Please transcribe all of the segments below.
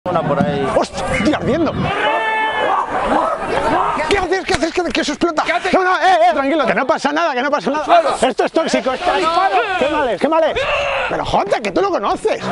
Una por ahí. ¡Hostia! ¡Estoy ardiendo! ¿Qué haces? ¿Qué haces? ¿Que eso explota? No, no, tranquilo, que no pasa nada, que no pasa nada. Esto es tóxico, esto es... ¡Qué mal es, qué mal es! Pero Jota, que tú lo conoces.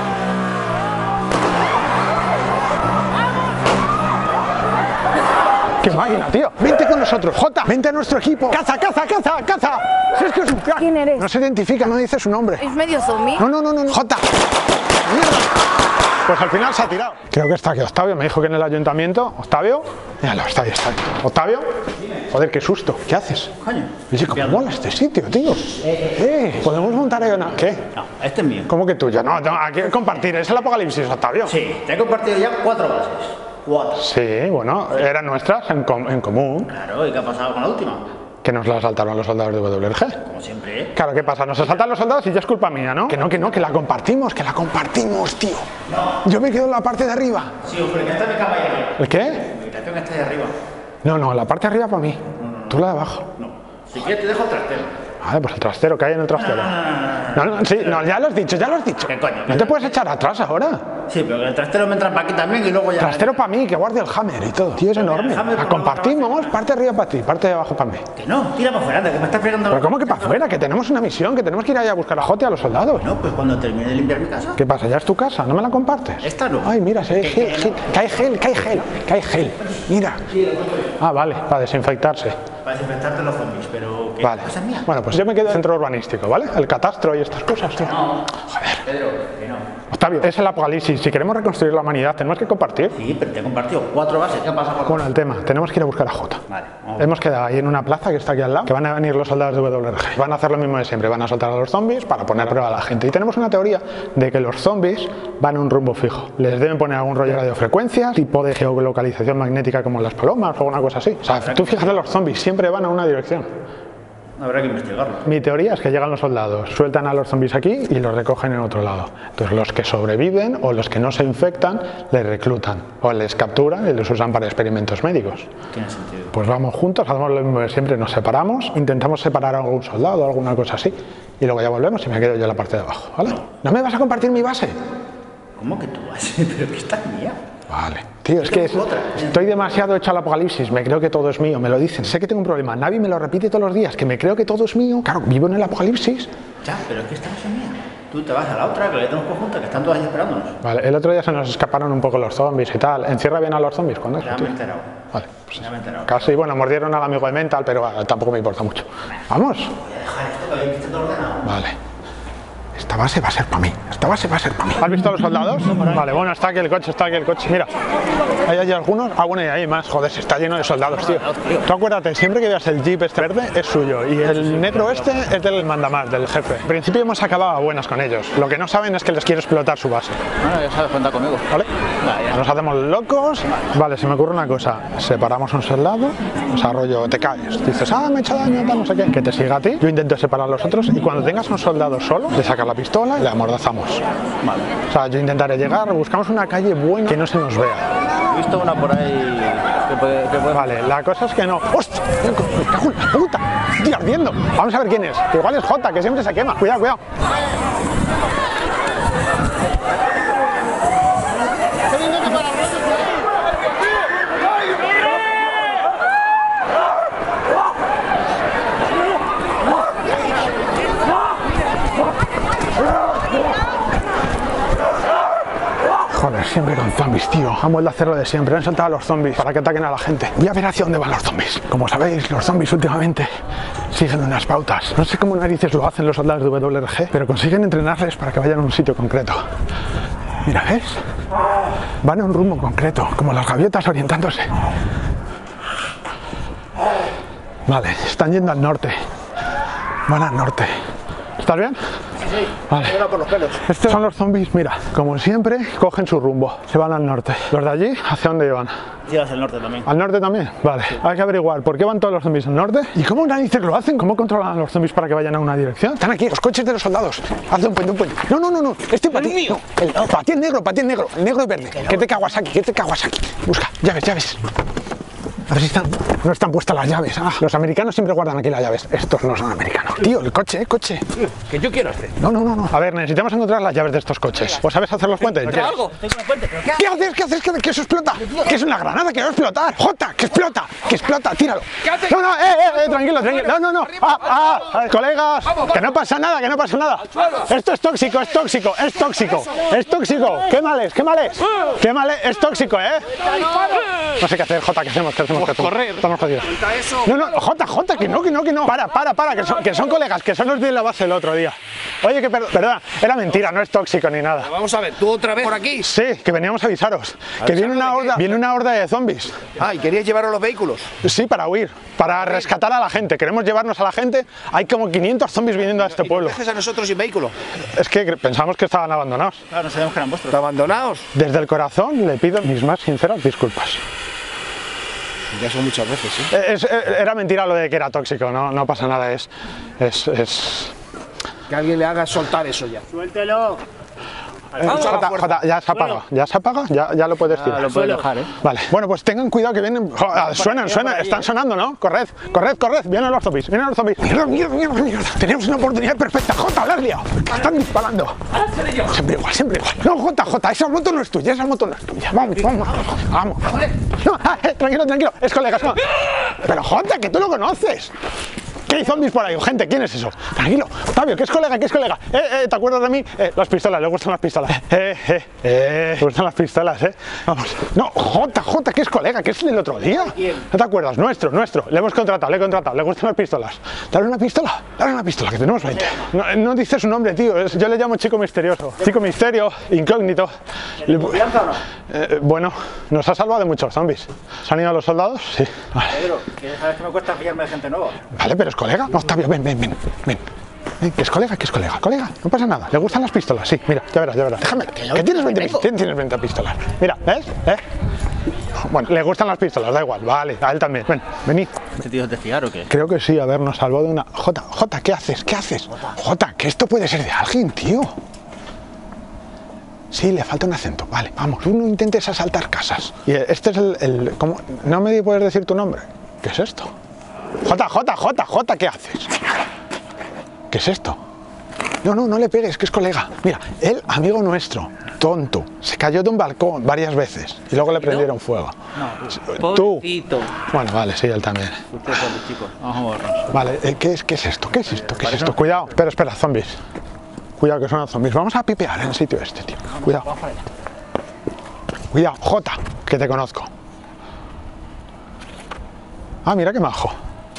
¡Qué máquina, tío! Vente con nosotros, Jota, vente a nuestro equipo. ¡Caza, caza, caza, caza! Si es que es un crack. ¿Quién eres? No se identifica, no dice su nombre. ¿Es medio zombie? No, Jota. ¡Mierda! Pues al final se ha tirado. Creo que está aquí Octavio, me dijo que en el ayuntamiento. ¿Octavio? Míralo, está ahí. ¿Octavio? Joder, qué susto. ¿Qué haces? Coño. Oye, ¿cómo mola este sitio, tío? ¿Podemos montar ahí una...? ¿Qué? No, este es mío. ¿Cómo que tuyo? No, aquí compartir, es el apocalipsis, Octavio. Sí, te he compartido ya 4 bases. 4. Sí, bueno, eran nuestras en común. Claro, ¿y qué ha pasado con la última? Que nos la asaltaron los soldados de WRG. Como siempre, ¿eh? Claro, ¿qué pasa? Nos asaltan los soldados y ya es culpa mía, ¿no? Que la compartimos, tío. No. Yo me quedo en la parte de arriba. Sí, hombre, que esta me cabe ahí arriba. ¿El qué? Mi habitación está ahí arriba. No, la parte de arriba para mí. Tú la de abajo. No. Si quieres te dejo el trastero. Vale, pues el trastero, que hay en el trastero. No, ya lo has dicho. ¿Qué coño? No te puedes echar atrás ahora. Sí, pero el trastero me entra para aquí también y luego ya... Trastero para mí, que guarde el hammer y todo. Tío, es enorme. La compartimos, parte de arriba para ti, parte de abajo para mí. Que no, tira para afuera, que me estás fregando... ¿Pero cómo que para afuera? Que tenemos una misión, que tenemos que ir allá a buscar a Jote y a los soldados. No, pues cuando termine de limpiar mi casa. ¿Qué pasa? ¿Ya es tu casa? ¿No me la compartes? Esta no. Ay, mira, si hay gel. Que hay gel. Mira. Ah, vale, para desinfectarse. Para desinfectarte los zombies, pero... ¿qué Vale. cosa es mía? Bueno, pues yo me quedo en el centro urbanístico, ¿vale? El catastro y estas cosas, tío. No. Joder. Pedro, que no. Octavio, es el apocalipsis. Si queremos reconstruir la humanidad, tenemos que compartir. Sí, pero te he compartido 4 bases. ¿Qué pasa con Bueno, el tema, tenemos que ir a buscar a Jota. Vale. Hemos quedado ahí en una plaza que está aquí al lado, que van a venir los soldados de WRG. Van a hacer lo mismo de siempre, van a soltar a los zombies para poner a prueba a la gente. Y tenemos una teoría de que los zombies van a un rumbo fijo. Les deben poner algún rollo de radiofrecuencias, tipo de geolocalización magnética como las palomas o alguna cosa así. O sea, tú fíjate, los zombies siempre van a una dirección. Habrá que investigarlo. Mi teoría es que llegan los soldados, sueltan a los zombies aquí y los recogen en otro lado. Entonces los que sobreviven o los que no se infectan les reclutan o les capturan y los usan para experimentos médicos. Tiene sentido. Pues vamos juntos, hacemos lo mismo de siempre, nos separamos, intentamos separar a algún soldado o alguna cosa así y luego ya volvemos y me quedo yo en la parte de abajo, ¿vale? ¿No me vas a compartir mi base? ¿Cómo que tú vas? Pero que esta es mía. Vale. Tío, es que estoy demasiado hecho al apocalipsis, me creo que todo es mío, me lo dicen. Sé que tengo un problema, Navi me lo repite todos los días, que me creo que todo es mío. Claro, vivo en el apocalipsis. Ya, pero es que esta no es mía. Tú te vas a la otra, que le tenemos conjunta, que están todas ahí esperándonos. Vale, el otro día se nos escaparon un poco los zombies y tal. ¿Encierra bien a los zombies? ¿Cuándo es? Ya me he enterado. Vale, pues Ya me he enterado. casi, bueno, mordieron al amigo de Mental, pero tampoco me importa mucho. ¿Vamos? Voy a dejar esto, que esté todo ordenado. Vale. Esta base va a ser para mí. ¿Has visto a los soldados? Vale, bueno, está aquí el coche, Mira, ahí hay algunos. Ah, bueno, y hay más. Joder, se está lleno de soldados, tío. Tú acuérdate, siempre que veas el jeep este verde, es suyo. Y el negro este es del mandamás, del jefe. En principio hemos acabado a buenas con ellos. Lo que no saben es que les quiero explotar su base. Bueno, ya sabes, cuenta conmigo. ¿Vale? Nos hacemos locos. Vale, se me ocurre una cosa. Separamos un soldado, o sea, rollo, te caes. Dices, me he hecho daño, tal, no sé qué. Que te siga a ti. Yo intento separar a los otros y cuando tengas un soldado solo, le sacas la pistola y le amordazamos. Vale. O sea, yo intentaré llegar, buscamos una calle buena que no se nos vea. He visto una por ahí que puede... Vale, la cosa es que no. ¡Hostia! ¡Me cago en la puta! ¡Estoy ardiendo! Vamos a ver quién es. Que igual es Jota, que siempre se quema. Cuidado, cuidado. Joder, siempre con zombies, tío. Vamos a hacerlo de siempre. Han soltado a los zombies para que ataquen a la gente. Voy a ver hacia dónde van los zombies. Como sabéis, los zombies últimamente siguen unas pautas. No sé cómo narices lo hacen los soldados de WRG, pero consiguen entrenarles para que vayan a un sitio concreto. Mira, ¿ves? Van a un rumbo concreto, como las gaviotas orientándose. Vale, están yendo al norte. Van al norte. ¿Estás bien? Sí, vale. por los pelos. Estos son los zombies, mira, como siempre, cogen su rumbo, se van al norte. Los de allí, ¿hacia dónde llevan? Llevas el norte también. ¿Al norte también? Vale, sí. Hay que averiguar por qué van todos los zombies al norte y cómo narices lo hacen, cómo controlan a los zombies para que vayan a una dirección. Están aquí, los coches de los soldados. Hazle un puente, No, este para ti. No, para ti el negro, el negro y verde. Que te Kawasaki, Busca, ya ves. A ver si no están puestas las llaves. Ah, los americanos siempre guardan aquí las llaves. Estos no son americanos. Tío, el coche, coche. Que yo quiero hacer. No. A ver, necesitamos encontrar las llaves de estos coches. ¿Vos sabés hacer los puentes? Algo. ¿Qué haces? ¿Qué haces? ¿Que eso explota? ¿Que es una granada que va a explotar? ¡Jota! ¡Que explota! ¡Que explota! ¡Tíralo! No, tranquilo. No. Colegas, que no pasa nada, Esto es tóxico. ¡Qué mal es! Es tóxico, ¿eh? No sé qué hacer, Jota, ¿qué hacemos? Correr. Estamos jodidos. No, Jota, que no. Para, que son colegas, que son los de la base el otro día. Oye, que perdona, era mentira, no es tóxico ni nada. Vamos a ver, ¿tú otra vez por aquí? Sí, que veníamos a avisaros. Que viene una horda de zombies. Ah, ¿y queríais llevaros los vehículos? Sí, para huir, para rescatar a la gente. Queremos llevarnos a la gente. Hay como 500 zombies viniendo a este pueblo. ¿Y dejes a nosotros sin vehículo? Es que pensamos que estaban abandonados. Claro, no sabemos que eran vuestros. ¿Abandonados? Desde el corazón le pido mis más sinceras disculpas. Ya son muchas veces, ¿sí? Era mentira lo de que era tóxico, no pasa nada, es... Que alguien le haga soltar eso ya. Suéltelo. Jota, ya se apaga, ya lo puedes tirar. Lo puedes dejar, ¿eh? Vale, bueno, pues tengan cuidado que vienen. Suenan, están sonando, ¿no? Corred, vienen los zombies. Mierda. Tenemos una oportunidad perfecta, Jota, la has liado. Están disparando. Siempre igual. No, Jota, esa moto no es tuya, Vamos. No, tranquilo, es colega. No. Pero Jota, que tú lo conoces. ¿Qué hay zombies por ahí? Gente, ¿quién es eso? Tranquilo, Octavio, ¿qué es colega? ¿Te acuerdas de mí? Las pistolas, le gustan las pistolas. Le gustan las pistolas, Vamos. No, Jota, ¿qué es colega? ¿Qué es del otro día? ¿No te acuerdas? Nuestro. Le hemos contratado, le gustan las pistolas. Dale una pistola, que tenemos 20. No dice su nombre, tío, yo le llamo chico misterioso. Chico misterio, incógnito. ¿Confianza o no? Bueno, nos ha salvado de muchos zombies. ¿Se han ido los soldados? Sí. Vale. Pedro, que sabes que me cuesta pillarme de gente nueva. Vale, pero es colega. No, Octavio, ven. ¿Qué es colega? Colega, no pasa nada. Le gustan las pistolas, sí. Mira, ya verás. Déjame, que tienes 20 pistolas. Mira, ¿ves? Bueno, le gustan las pistolas, da igual. Vale, a él también. Venid. ¿Este tío es de fiar o qué? Creo que sí, habernos salvado de una... Jota, ¿qué haces? Jota, que esto puede ser de alguien, tío. Sí, le falta un acento. Vale, vamos. Tú no intentes asaltar casas. Y este es el ¿cómo? No me puedes decir tu nombre. ¿Qué es esto? Jota, ¿qué haces? ¿Qué es esto? No le pegues, que es colega. Mira, él, amigo nuestro, tonto, se cayó de un balcón varias veces y luego le prendieron fuego. No, tú. Bueno, vale, sí, él también. Ustedes son los chicos. Vamos a borrar. Vale, ¿qué es esto? Cuidado, espera, zombies. Cuidado, que son zombies. Vamos a pipear en el sitio este, tío. Cuidado. Cuidado, Jota, que te conozco. Ah, mira qué majo.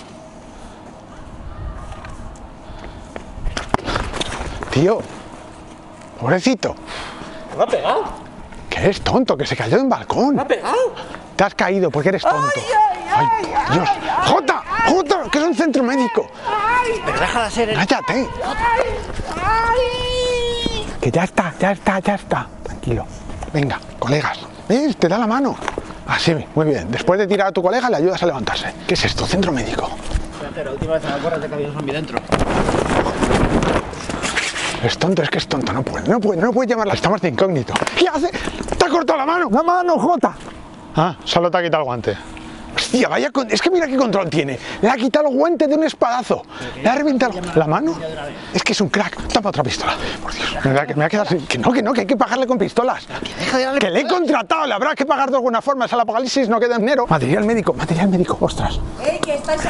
Tío, pobrecito. ¿Me ha pegado? Que eres tonto, que se cayó de un balcón. ¿Me ha pegado? Te has caído porque eres tonto. Ay, por Dios. Jota, que es un centro médico. Pero deja de ser el... Cállate. Que ya está. Tranquilo. Venga, colegas. ¿Ves? Te da la mano. Así, muy bien. Después de tirar a tu colega, le ayudas a levantarse. ¿Qué es esto? Centro médico. Espérate, la última vez me acuerdas de que había un zombie dentro. Es tonto, no puede llamarla. Estamos de incógnito. ¿Qué hace? ¡Te ha cortado la mano! ¡La mano, Jota! Ah, solo te ha quitado el guante. Hostia, es que mira qué control tiene. Le ha quitado el guante de un espadazo. Le ha reventado la mano. Es que es un crack. Tapa otra pistola. Por Dios, me voy a quedar sin... Que hay que pagarle con pistolas. Que le he contratado, le habrá que pagar de alguna forma. Es el apocalipsis, no queda dinero. Material médico, ostras. Que estáis...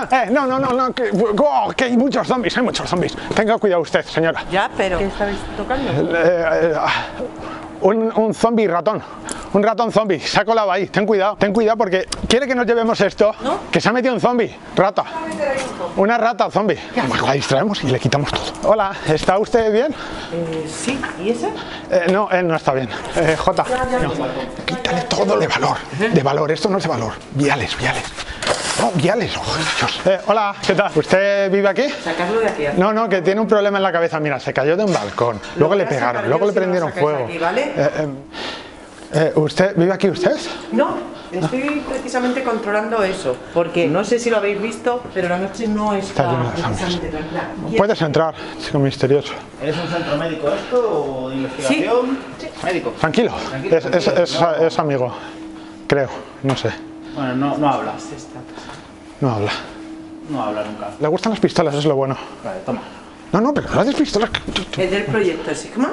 Que hay muchos zombies, Tenga cuidado usted, señora. Ya, pero... ¿Qué estáis tocando? Un zombie ratón. Un ratón zombie. Se ha colado ahí. Ten cuidado porque quiere que nos llevemos esto. ¿No? Que se ha metido un zombie. Rata. Una rata zombie. Bueno, la distraemos y le quitamos todo. Hola, ¿está usted bien? Sí. ¿Y ese? No, él no está bien. Jota. No. Quítale todo de valor. De valor. Esto no es de valor. Viales. No, viales. Oh, Dios. Hola, ¿qué tal? ¿Usted vive aquí? Sacarlo de aquí. No, que tiene un problema en la cabeza. Mira, se cayó de un balcón. Luego le pegaron. Luego le prendieron fuego. Aquí, ¿vale? ¿Usted vive aquí usted? No, estoy precisamente controlando eso, porque no sé si lo habéis visto, pero la noche no está precisamente tranquila. Puedes entrar, chico misterioso. ¿Eres un centro médico esto o de investigación? Sí. Médico. Tranquilo. Es amigo, creo, no sé. Bueno, no habla. No habla. No habla nunca. Le gustan las pistolas, es lo bueno. Vale, toma. No, pero no haces pistolas. ¿Es del proyecto Sigma?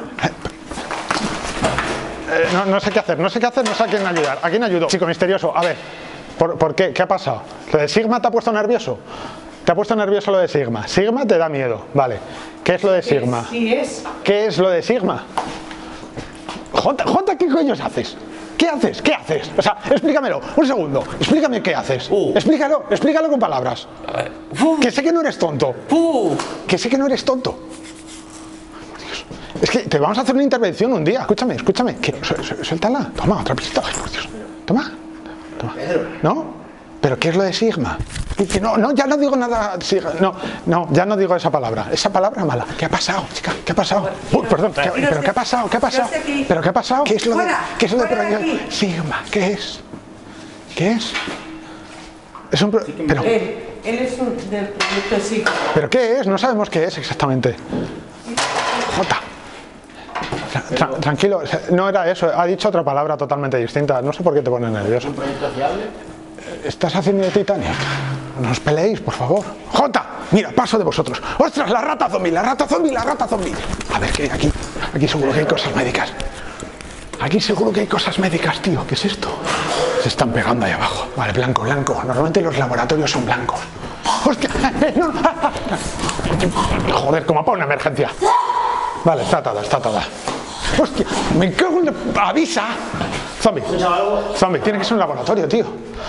No sé qué hacer, no sé a quién ayudar. ¿A quién ayudo? Chico misterioso, a ver, ¿por qué? ¿Qué ha pasado? ¿Lo de Sigma te ha puesto nervioso? ¿Te ha puesto nervioso lo de Sigma? Sigma te da miedo, vale. ¿Qué es lo de Sigma? Sí es. ¿Qué es lo de Sigma? Jota, ¿qué coños haces? ¿Qué haces? ¿Qué haces? O sea, explícamelo, un segundo. Explícame qué haces. Explícalo con palabras. Que sé que no eres tonto. Que sé que no eres tonto. Dios. Es que te vamos a hacer una intervención un día. Escúchame. Suéltala. Toma, otra pistola. Por Dios. Toma. ¿No? ¿Pero qué es lo de Sigma? No, ya no digo nada. No, ya no digo esa palabra. Esa palabra mala. ¿Qué ha pasado, chica? ¿Qué ha pasado? Perdón. ¿Pero qué ha pasado? ¿Qué ha pasado? ¿Pero qué ha pasado? ¿Qué es lo de proyecto Sigma? ¿Qué es? ¿Qué es? Es un pero. Él es del proyecto Sigma. ¿Pero qué es? No sabemos qué es exactamente. Jota. Tranquilo, no era eso. Ha dicho otra palabra totalmente distinta. No sé por qué te pones nervioso. ¿Un proyecto fiable? ¿Estás haciendo de Titanic? No os peleéis, por favor. ¡Jota! Mira, paso de vosotros. ¡Ostras, la rata zombie! A ver, ¿qué hay aquí? Aquí seguro que hay cosas médicas. Aquí seguro que hay cosas médicas, tío. ¿Qué es esto? Se están pegando ahí abajo. Vale, blanco. Normalmente los laboratorios son blancos. ¡Hostia! ¡No! Joder, como para una emergencia. Vale, está atada. ¡Hostia! ¡Me cago en la... ¡Avisa! Zombie, tiene que ser un laboratorio, tío.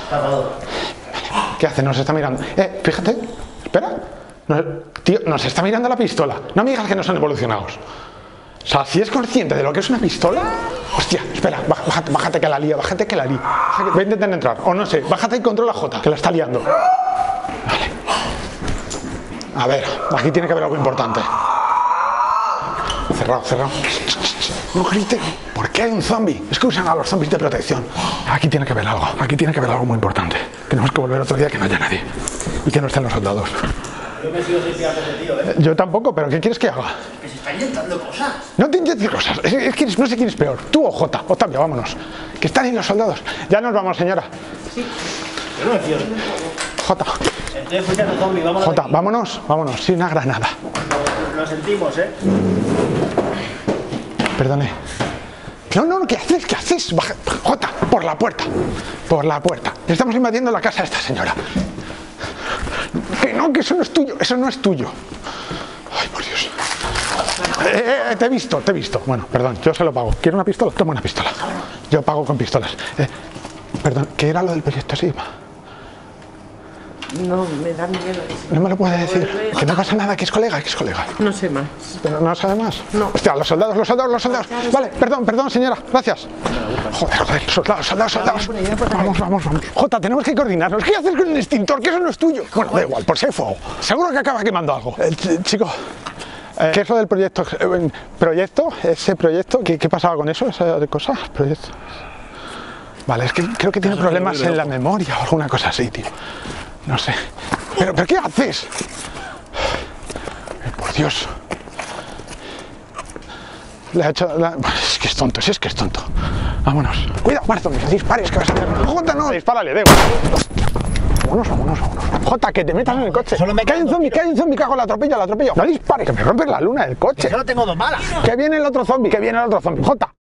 ¿Qué hace? Nos está mirando. Fíjate, espera. Tío, nos está mirando la pistola. No me digas que no son evolucionados. O sea, si es consciente de lo que es una pistola. Hostia, espera, bájate que la lía. Voy a intentar entrar. O no sé, bájate y controla a Jota, que la está liando. Vale. A ver, aquí tiene que haber algo importante. Cerrado. No grites. ¿Por qué hay un zombie? Es que usan a los zombies de protección. Aquí tiene que haber algo muy importante. Tenemos que volver otro día que no haya nadie. Y que no estén los soldados. Yo me sigo sin fiar de ese tío, ¿eh? Yo tampoco, pero ¿qué quieres que haga? Que se está inventando cosas. No te inventes cosas. Es que no sé quién es peor. Tú o Jota. Octavio, vámonos. Que están ahí los soldados. Ya nos vamos, señora. Sí. Yo no me fío. Jota. Estoy escuchando zombie, vámonos. Jota, vámonos. Sin una granada. Lo sentimos, ¿eh? Perdone. No, ¿qué haces? Baja, Jota, por la puerta. Estamos invadiendo la casa de esta señora. Que eso no es tuyo. Ay, por Dios. Te he visto. Bueno, perdón, yo se lo pago. ¿Quiere una pistola? Toma una pistola. Yo pago con pistolas. Perdón, ¿qué era lo del proyecto Sigma? No, me da miedo. No me lo puede decir. Que no pasa nada, que es colega. No sé más. ¿Pero no sabe más? No. Hostia, los soldados. Vale, perdón, señora. Gracias. Joder, soldados. Vamos. Jota, tenemos que coordinarnos. ¿Qué haces con el extintor? Que eso no es tuyo. Bueno, da igual, por si hay fuego. Seguro que acaba quemando algo. Chico, ¿qué es lo del proyecto? ¿Ese proyecto? ¿Qué pasaba con eso? ¿Esa cosa? ¿Proyecto? Vale, es que creo que tiene problemas en la memoria o alguna cosa así, tío. No sé. ¿Pero qué haces? Por Dios. Le ha hecho... Es que es tonto. Vámonos. Cuidado, Marzón, no dispares, que vas a hacer... Jota, no, dispárale, de igual. Vámonos. Jota, que te metas en el coche. Que hay un zombie, cago, la atropello. No dispares, que me rompes la luna del coche. Que solo tengo 2 balas. Que viene el otro zombie. Jota.